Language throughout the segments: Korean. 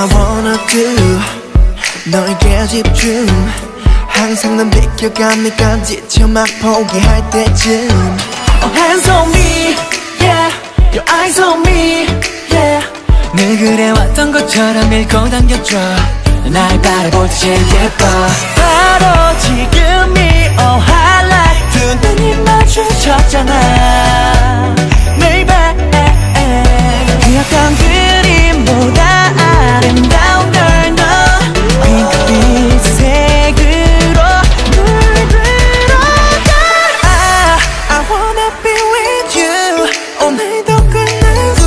wanna do 너에게 집중 항상 넌 비켜가니까 지쳐 막 포기할 때쯤 Oh hands on me, yeah Your eyes on me, yeah 늘 그래왔던 것처럼 밀고 당겨줘 날 바라볼 때 제일 예뻐 바로 지금이 all highlight 두 눈이 마주쳤잖아 Baby 그 어떤 그림보다 아름다운 걸 너 핑크빛색으로 물들어가 I wanna be with you 오늘도 끝난 꿈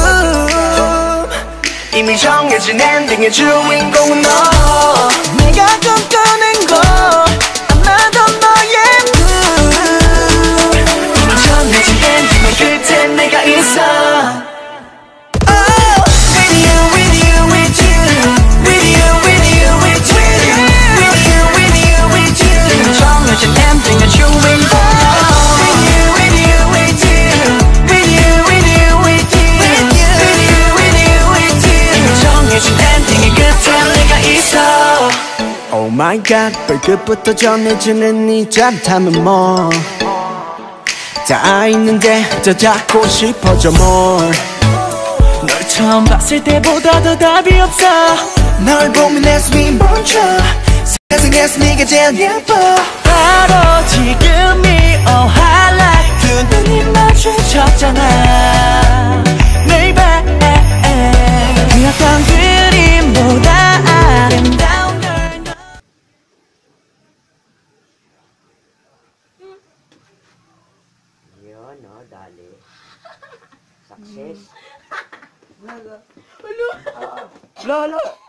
이미 정해진 엔딩의 주인공은 너 내가 꿈꾸는 곳 아마도 너의 꿈 이미 정해진 엔딩의 끝에 내가 있어 Oh with you with you with you with you with you with you with you with you with you 이미 정해진 엔딩의 주인공 With you with you with you with you with you with you with you with you with you 이미 정해진 엔딩의 끝에 내가 있어 Oh my god 발끝부터 전해지는 이 짜릿함은 뭐 다 있는데 더 잡고 싶어져 more 널 처음 봤을 때보다 더 답이 없어 널 보면 내 숨이 멈춰 세상에서 네가 제일 예뻐 바로 지금이 all highlight 두 눈이 마주쳤잖아 Baby 그 어떤 그림보다 아름다운 걸 Yun, no, dali. Success. Lolo